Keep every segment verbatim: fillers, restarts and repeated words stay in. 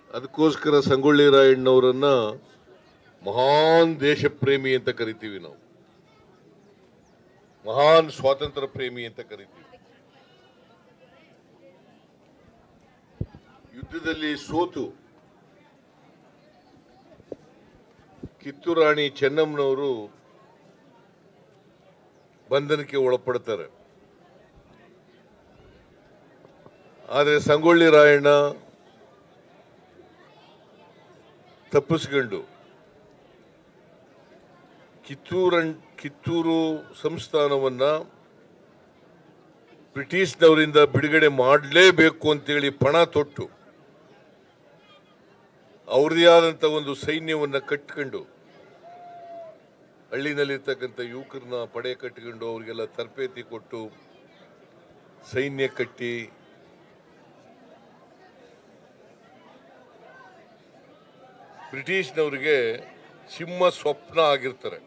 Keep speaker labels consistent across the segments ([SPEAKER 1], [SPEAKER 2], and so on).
[SPEAKER 1] ಅದಕ್ಕೋಸ್ಕರ ಸಂಗೊಳ್ಳಿ ರಾಯಣ್ಣವರನ್ನ ಮಹಾನ್ ದೇಶ ಪ್ರೇಮಿ ಅಂತ ಕರಿತೀವಿ ನಾವು, ಮಹಾನ್ ಸ್ವಾತಂತ್ರ್ಯ ಪ್ರೇಮಿ ಅಂತ ಕರಿತೀವಿ. ಯುದ್ಧದಲ್ಲಿ ಸೋತು ಕಿತ್ತೂರು ರಾಣಿ ಚೆನ್ನಮ್ಮನವರು ಬಂಧನಕ್ಕೆ ಒಳಪಡ್ತಾರೆ. ಆದರೆ ಸಂಗೊಳ್ಳಿ ರಾಯಣ್ಣ ತಪ್ಪಿಸ್ಕೊಂಡು ಕಿತ್ತೂರು ಕಿತ್ತೂರು ಸಂಸ್ಥಾನವನ್ನ ಬ್ರಿಟಿಷ್ನವರಿಂದ ಬಿಡುಗಡೆ ಮಾಡಲೇಬೇಕು ಅಂತೇಳಿ ಪಣ ತೊಟ್ಟು ಅವ್ರದೇ ಆದಂಥ ಒಂದು ಸೈನ್ಯವನ್ನು ಕಟ್ಕೊಂಡು ಹಳ್ಳಿನಲ್ಲಿರ್ತಕ್ಕಂಥ ಯುವಕರನ್ನ ಪಡೆ ಕಟ್ಟಿಕೊಂಡು ಅವರಿಗೆಲ್ಲ ತರಬೇತಿ ಕೊಟ್ಟು ಸೈನ್ಯ ಕಟ್ಟಿ ಬ್ರಿಟಿಷ್ನವರಿಗೆ ಸಿಂಹ ಸ್ವಪ್ನ ಆಗಿರ್ತಾರೆ.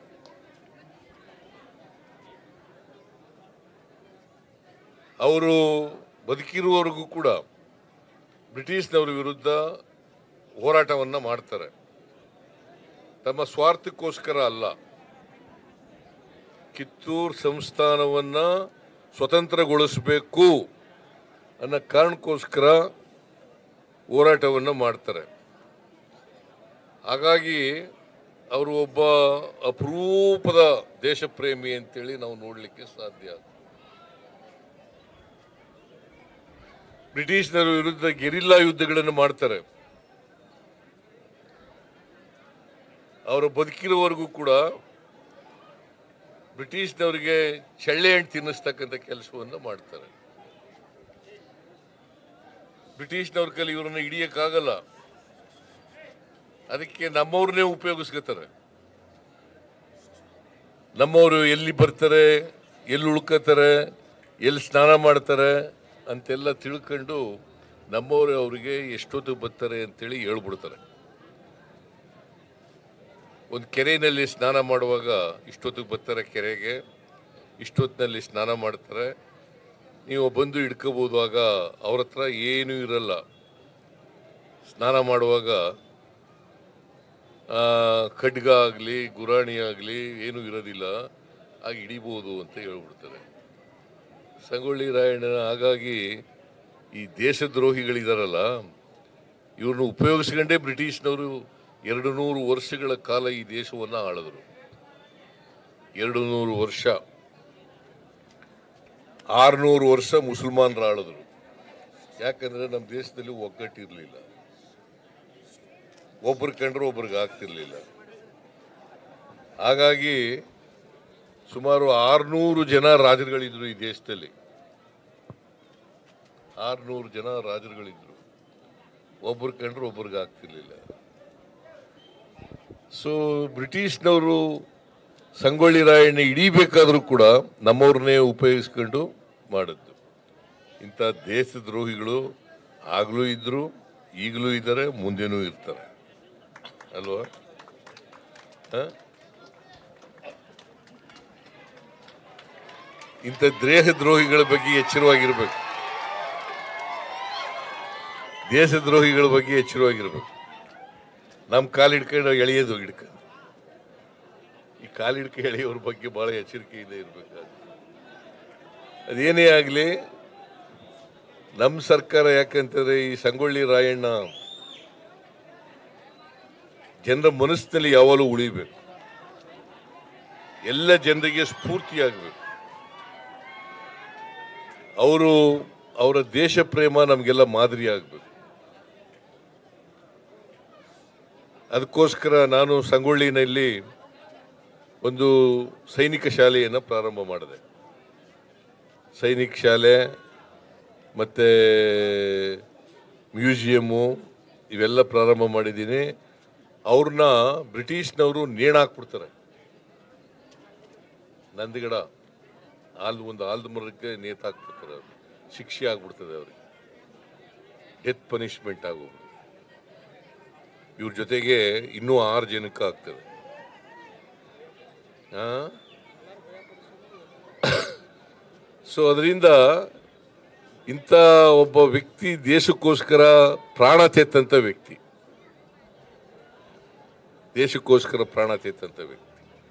[SPEAKER 1] ಅವರು ಬದುಕಿರುವವರೆಗೂ ಕೂಡ ಬ್ರಿಟಿಷ್ನವರ ವಿರುದ್ಧ ಹೋರಾಟವನ್ನು ಮಾಡ್ತಾರೆ. ತಮ್ಮ ಸ್ವಾರ್ಥಕ್ಕೋಸ್ಕರ ಅಲ್ಲ, ಕಿತ್ತೂರು ಸಂಸ್ಥಾನವನ್ನ ಸ್ವತಂತ್ರಗೊಳಿಸಬೇಕು ಅನ್ನೋ ಕಾರಣಕ್ಕೋಸ್ಕರ ಹೋರಾಟವನ್ನು ಮಾಡ್ತಾರೆ. ಹಾಗಾಗಿ ಅವರು ಒಬ್ಬ ಅಪರೂಪದ ದೇಶ ಪ್ರೇಮಿ ಅಂತೇಳಿ ನಾವು ನೋಡಲಿಕ್ಕೆ ಸಾಧ್ಯ. ಬ್ರಿಟಿಷ್ನರ ವಿರುದ್ಧ ಗೆರಿಲ್ಲಾ ಯುದ್ಧಗಳನ್ನು ಮಾಡ್ತಾರೆ. ಅವರ ಬದುಕಿರುವವರೆಗೂ ಕೂಡ ಬ್ರಿಟಿಷ್ನವರಿಗೆ ಚಳ್ಳೆ ಹಣ್ಣು ತಿನ್ನಿಸ್ತಕ್ಕಂಥ ಕೆಲಸವನ್ನು ಮಾಡ್ತಾರೆ. ಬ್ರಿಟಿಷ್ನವ್ರ ಕೈಲಿ ಇವರನ್ನು ಹಿಡಿಯಕ್ಕಾಗಲ್ಲ, ಅದಕ್ಕೆ ನಮ್ಮವ್ರನ್ನೇ ಉಪಯೋಗಿಸ್ಕೊತಾರೆ. ನಮ್ಮವರು ಎಲ್ಲಿ ಬರ್ತಾರೆ, ಎಲ್ಲಿ ಉಳ್ಕೋತಾರೆ, ಎಲ್ಲಿ ಸ್ನಾನ ಮಾಡ್ತಾರೆ ಅಂತೆಲ್ಲ ತಿಳ್ಕೊಂಡು ನಮ್ಮವರು ಅವರಿಗೆ ಎಷ್ಟೊತ್ತು ಬರ್ತಾರೆ ಅಂತೇಳಿ ಹೇಳ್ಬಿಡ್ತಾರೆ. ಒಂದು ಕೆರೆಯಲ್ಲಿ ಸ್ನಾನ ಮಾಡುವಾಗ ಇಷ್ಟೊತ್ತಿಗೆ ಬರ್ತಾರೆ, ಕೆರೆಗೆ ಇಷ್ಟೊತ್ತಿನಲ್ಲಿ ಸ್ನಾನ ಮಾಡ್ತಾರೆ, ನೀವು ಬಂದು ಹಿಡ್ಕೋಬೋದು. ಆಗ ಅವ್ರ ಹತ್ರ ಏನೂ ಇರಲ್ಲ, ಸ್ನಾನ ಮಾಡುವಾಗ ಖಡ್ಗ ಆಗಲಿ ಗುರಾಣಿ ಆಗಲಿ ಏನೂ ಇರೋದಿಲ್ಲ, ಆಗ ಹಿಡಿಬೋದು ಅಂತ ಹೇಳ್ಬಿಡ್ತಾರೆ ಸಂಗೊಳ್ಳಿ ರಾಯಣ್ಣನ. ಹಾಗಾಗಿ ಈ ದೇಶದ್ರೋಹಿಗಳಿದಾರಲ್ಲ, ಇವ್ರನ್ನ ಉಪಯೋಗಿಸ್ಕೊಂಡೇ ಬ್ರಿಟಿಷ್ನವರು ಎರಡು ನೂರು ವರ್ಷಗಳ ಕಾಲ ಈ ದೇಶವನ್ನು ಆಳಿದ್ರು. ಎರಡು ನೂರು ವರ್ಷ, ಆರ್ನೂರು ವರ್ಷ ಮುಸಲ್ಮಾನರು ಆಳಿದ್ರು. ಯಾಕಂದ್ರೆ ನಮ್ಮ ದೇಶದಲ್ಲಿ ಒಗ್ಗಟ್ಟಿರಲಿಲ್ಲ, ಒಬ್ರು ಕಂಡ್ರೆ ಒಬ್ರಿಗೆ ಆಗ್ತಿರ್ಲಿಲ್ಲ. ಹಾಗಾಗಿ ಸುಮಾರು ಆರ್ನೂರು ಜನ ರಾಜರುಗಳಿದ್ರು ಈ ದೇಶದಲ್ಲಿ, ಆರ್ನೂರು ಜನ ರಾಜರುಗಳಿದ್ರು, ಒಬ್ರು ಕಂಡ್ರೆ ಒಬ್ರಿಗೆ ಆಗ್ತಿರ್ಲಿಲ್ಲ. ಸೊ ಬ್ರಿಟಿಷ್ನವರು ಸಂಗೊಳ್ಳಿ ರಾಯಣ್ಣ ಹಿಡಿಬೇಕಾದ್ರೂ ಕೂಡ ನಮ್ಮವ್ರನ್ನೇ ಉಪಯೋಗಿಸ್ಕೊಂಡು ಮಾಡಿದ್ದು. ಇಂಥ ದೇಶದ್ರೋಹಿಗಳು ಆಗಲೂ ಇದ್ರು, ಈಗಲೂ ಇದ್ದಾರೆ, ಮುಂದೆನೂ ಇರ್ತಾರೆ ಅಲ್ವಾ? ಇಂಥ ದೇಶದ್ರೋಹಿಗಳ ಬಗ್ಗೆ ಎಚ್ಚರವಾಗಿರ್ಬೇಕು, ದೇಶದ್ರೋಹಿಗಳ ಬಗ್ಗೆ ಎಚ್ಚರವಾಗಿರ್ಬೇಕು. ನಮ್ಮ ಕಾಲು ಹಿಡ್ಕೊಂಡು ಎಳೆಯೋದು ಹಿಡ್ಕೊಂಡು, ಈ ಕಾಲು ಹಿಡ್ಕ ಎಳೆಯೋರ ಬಗ್ಗೆ ಬಹಳ ಎಚ್ಚರಿಕೆಯಿಂದ ಇರಬೇಕಾಗುತ್ತೆ. ಅದೇನೇ ಆಗಲಿ, ನಮ್ಮ ಸರ್ಕಾರ ಯಾಕಂತಂದ್ರೆ ಈ ಸಂಗೊಳ್ಳಿ ರಾಯಣ್ಣ ಜನರ ಮನಸ್ಸಿನಲ್ಲಿ ಯಾವಾಗಲೂ ಉಳಿಬೇಕು, ಎಲ್ಲ ಜನರಿಗೆ ಸ್ಫೂರ್ತಿಯಾಗಬೇಕು. ಅವರು ಅವರ ದೇಶ ಪ್ರೇಮ ನಮಗೆಲ್ಲ ಮಾದರಿ ಆಗಬೇಕು. ಅದಕ್ಕೋಸ್ಕರ ನಾನು ಸಂಗೊಳ್ಳಿನಲ್ಲಿ ಒಂದು ಸೈನಿಕ ಶಾಲೆಯನ್ನು ಪ್ರಾರಂಭ ಮಾಡಿದೆ. ಸೈನಿಕ ಶಾಲೆ ಮತ್ತು ಮ್ಯೂಸಿಯಮ್ಮು ಇವೆಲ್ಲ ಪ್ರಾರಂಭ ಮಾಡಿದ್ದೀನಿ. ಅವ್ರನ್ನ ಬ್ರಿಟಿಷ್ನವರು ನೇಣಾಕ್ಬಿಡ್ತಾರೆ. ನಂದಿಗಡ ಆಲ್ದು ಒಂದು ಆಲ್ದ ಮರಕ್ಕೆ ನೇತಾಕ್ಬಿಡ್ತಾರೆ, ಅವ್ರು ಶಿಕ್ಷೆ ಆಗ್ಬಿಡ್ತದೆ, ಅವ್ರಿಗೆ ಡೆತ್ ಪನಿಷ್ಮೆಂಟ್ ಆಗೋದು. ಇವ್ರ ಜೊತೆಗೆ ಇನ್ನೂ ಆರು ಜನಕ್ಕೆ ಆಗ್ತದೆ. ಸೊ ಅದರಿಂದ ಇಂಥ ಒಬ್ಬ ವ್ಯಕ್ತಿ ದೇಶಕ್ಕೋಸ್ಕರ ಪ್ರಾಣ ತೆತ್ತಂತ ವ್ಯಕ್ತಿ, ದೇಶಕ್ಕೋಸ್ಕರ ಪ್ರಾಣ ತೆತ್ತಂತ ವ್ಯಕ್ತಿ.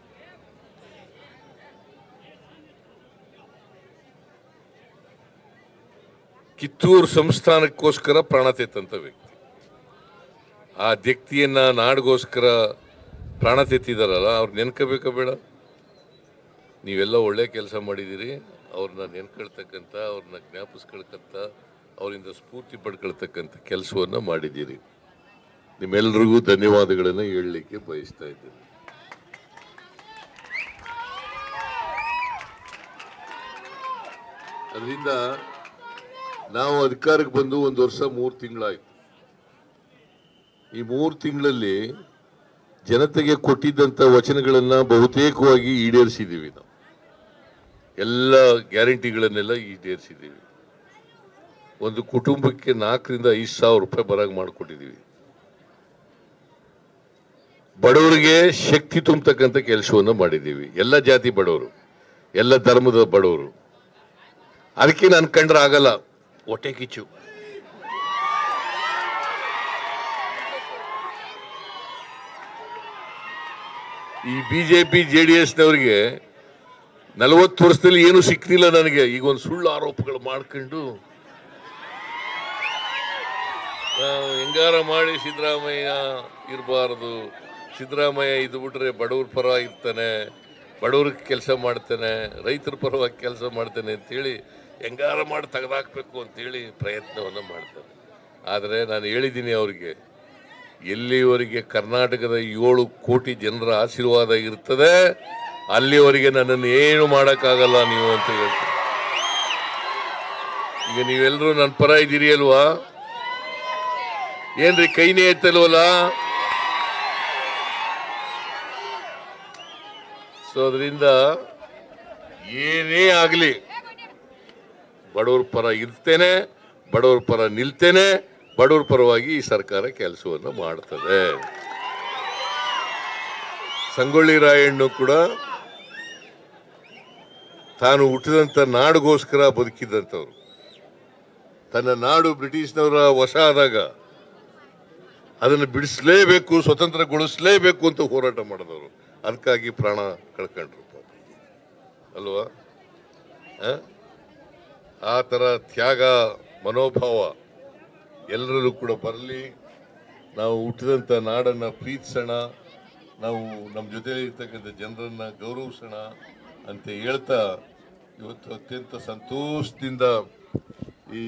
[SPEAKER 1] ಕಿತ್ತೂರು ಸಂಸ್ಥಾನಕ್ಕೋಸ್ಕರ ಪ್ರಾಣ ತೆತ್ತಂತ ವ್ಯಕ್ತಿ. ಆ ವ್ಯಕ್ತಿಯನ್ನ ನಾಡಿಗೋಸ್ಕರ ಪ್ರಾಣ ತೆತ್ತಿದಾರಲ್ಲ, ಅವ್ರು ನೆನ್ಕೋಬೇಕ ಬೇಡ? ನೀವೆಲ್ಲ ಒಳ್ಳೆ ಕೆಲಸ ಮಾಡಿದ್ದೀರಿ. ಅವ್ರನ್ನ ನೆನ್ಕೊಳ್ತಕ್ಕಂಥ, ಅವ್ರನ್ನ ಜ್ಞಾಪಿಸ್ಕೊಳ್ತಕ್ಕಂಥ, ಅವರಿಂದ ಸ್ಫೂರ್ತಿ ಪಡ್ಕೊಳ್ತಕ್ಕಂಥ ಕೆಲಸವನ್ನ ಮಾಡಿದ್ದೀರಿ. ನಿಮ್ಮೆಲ್ಲರಿಗೂ ಧನ್ಯವಾದಗಳನ್ನು ಹೇಳಲಿಕ್ಕೆ ಬಯಸ್ತಾ ಇದ್ದೇನೆ. ಅದರಿಂದ ನಾವು ಅಧಿಕಾರಕ್ಕೆ ಬಂದು ಒಂದು ವರ್ಷ ಮೂರು ತಿಂಗಳಾಯ್ತು. ಈ ಮೂರು ತಿಂಗಳಲ್ಲಿ ಜನತೆಗೆ ಕೊಟ್ಟಿದ್ದಂಥ ವಚನಗಳನ್ನ ಬಹುತೇಕವಾಗಿ ಈಡೇರಿಸಿದ್ದೀವಿ. ನಾವು ಎಲ್ಲ ಗ್ಯಾರಂಟಿಗಳನ್ನೆಲ್ಲ ಈಡೇರಿಸಿದ್ದೀವಿ. ಒಂದು ಕುಟುಂಬಕ್ಕೆ ನಾಲ್ಕರಿಂದ ಐದು ಸಾವಿರ ರೂಪಾಯಿ ಬರಾಗ ಮಾಡಿಕೊಟ್ಟಿದ್ದೀವಿ. ಬಡವರಿಗೆ ಶಕ್ತಿ ತುಂಬತಕ್ಕಂಥ ಕೆಲಸವನ್ನು ಮಾಡಿದ್ದೀವಿ. ಎಲ್ಲ ಜಾತಿ ಬಡವರು, ಎಲ್ಲ ಧರ್ಮದ ಬಡವರು. ಅದಕ್ಕೆ ನಾನು ಕಂಡ್ರೆ ಆಗಲ್ಲ, ಹೊಟ್ಟೆ ಕಿಚ್ಚು. ಈ ಬಿಜೆಪಿ ಜೆ ಡಿ ಎಸ್ನವರಿಗೆ ನಲವತ್ತು ವರ್ಷದಲ್ಲಿ ಏನು ಸಿಕ್ತಿಲ್ಲ ನನಗೆ. ಈಗ ಒಂದು ಸುಳ್ಳು ಆರೋಪಗಳು ಮಾಡ್ಕೊಂಡು ಹೆಂಗಾರ ಮಾಡಿ ಸಿದ್ದರಾಮಯ್ಯ ಇರಬಾರದು, ಸಿದ್ದರಾಮಯ್ಯ ಇದು ಬಿಟ್ರೆ ಬಡವ್ರ ಪರ ಇರ್ತಾನೆ, ಬಡವ್ರಿಗೆ ಕೆಲಸ ಮಾಡ್ತಾನೆ, ರೈತರ ಪರವಾಗಿ ಕೆಲಸ ಮಾಡ್ತಾನೆ ಅಂತೇಳಿ ಹೆಂಗಾರ ಮಾಡಿ ತೆಗೆದಾಕ್ಬೇಕು ಅಂತೇಳಿ ಪ್ರಯತ್ನವನ್ನು ಮಾಡ್ತಾರೆ. ಆದರೆ ನಾನು ಹೇಳಿದ್ದೀನಿ ಅವ್ರಿಗೆ, ಎಲ್ಲಿವರೆಗೆ ಕರ್ನಾಟಕದ ಏಳು ಕೋಟಿ ಜನರ ಆಶೀರ್ವಾದ ಇರ್ತದೆ ಅಲ್ಲಿವರೆಗೆ ನನ್ನನ್ನು ಏನು ಮಾಡೋಕ್ಕಾಗಲ್ಲ ನೀವು ಅಂತ ಹೇಳ್ತೀನಿ. ಈಗ ನೀವೆಲ್ಲರೂ ನನ್ನ ಪರ ಇದ್ದೀರಿ ಅಲ್ವಾ? ಏನ್ರಿ ಕೈನೇ ಎತ್ತಲ್ವಲ್ಲ? ಸೊ ಅದರಿಂದ ಏನೇ ಆಗಲಿ ಬಡವ್ರ ಪರ ಇರ್ತೇನೆ, ಬಡವ್ರ ಪರ ನಿಲ್ತೇನೆ, ಬಡವ್ರ ಪರವಾಗಿ ಈ ಸರ್ಕಾರ ಕೆಲಸವನ್ನು ಮಾಡ್ತದೆ. ಸಂಗೊಳ್ಳಿ ರಾಯಣ್ಣ ಕೂಡ ತಾನು ಹುಟ್ಟಿದಂಥ ನಾಡಿಗೋಸ್ಕರ ಬದುಕಿದಂಥವ್ರು. ತನ್ನ ನಾಡು ಬ್ರಿಟಿಷ್ನವರ ವಶ ಆದಾಗ ಅದನ್ನು ಬಿಡಿಸಲೇಬೇಕು, ಸ್ವತಂತ್ರಗೊಳಿಸಲೇಬೇಕು ಅಂತ ಹೋರಾಟ ಮಾಡಿದವರು. ಅದಕ್ಕಾಗಿ ಪ್ರಾಣ ಕಳ್ಕೊಂಡ್ರು ಅಲ್ವಾ? ಆ ಥರ ತ್ಯಾಗ ಮನೋಭಾವ ಎಲ್ಲರಲ್ಲೂ ಕೂಡ ಬರಲಿ. ನಾವು ಹುಟ್ಟಿದಂಥ ನಾಡನ್ನು ಪ್ರೀತಿಸೋಣ, ನಾವು ನಮ್ಮ ಜೊತೆಯಲ್ಲಿ ಇರ್ತಕ್ಕಂಥ ಜನರನ್ನು ಗೌರವಿಸೋಣ ಅಂತ ಹೇಳ್ತಾ ಇವತ್ತು ಅತ್ಯಂತ ಸಂತೋಷದಿಂದ ಈ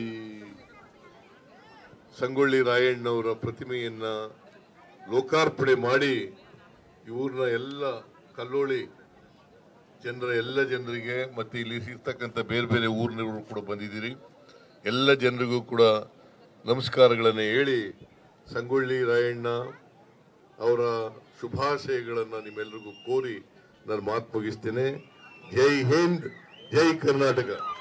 [SPEAKER 1] ಸಂಗೊಳ್ಳಿ ರಾಯಣ್ಣವರ ಪ್ರತಿಮೆಯನ್ನು ಲೋಕಾರ್ಪಣೆ ಮಾಡಿ ಇವ್ರನ್ನ ಎಲ್ಲ ಕಲ್ಲೋಳಿ ಜನರ ಎಲ್ಲ ಜನರಿಗೆ ಮತ್ತು ಇಲ್ಲಿ ಇರ್ತಕ್ಕಂಥ ಬೇರೆ ಬೇರೆ ಊರಿನವರು ಕೂಡ ಬಂದಿದ್ದೀರಿ. ಎಲ್ಲ ಜನರಿಗೂ ಕೂಡ ನಮಸ್ಕಾರಗಳನ್ನು ಹೇಳಿ ಸಂಗೊಳ್ಳಿ ರಾಯಣ್ಣ ಅವರ ಶುಭಾಶಯಗಳನ್ನು ನಿಮ್ಮೆಲ್ಲರಿಗೂ ಕೋರಿ ನಾನು ಮಾತು ಮುಗಿಸ್ತೇನೆ. ಜೈ ಹಿಂದ್, ಜೈ ಕರ್ನಾಟಕ.